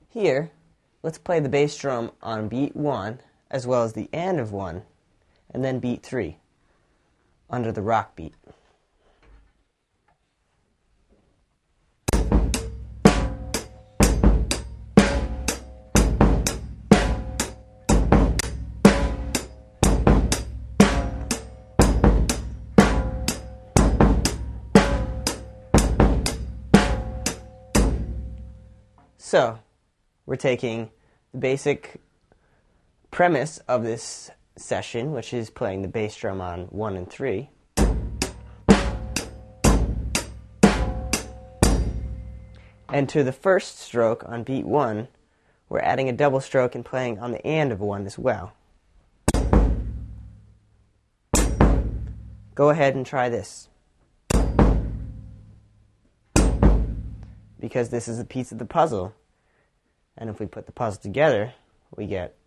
Here, let's play the bass drum on beat 1, as well as the and of 1, and then beat 3, under the rock beat. So, we're taking the basic premise of this session, which is playing the bass drum on 1 and 3. And to the first stroke on beat 1, we're adding a double stroke and playing on the and of 1 as well. Go ahead and try this, because this is a piece of the puzzle. And if we put the puzzle together, we get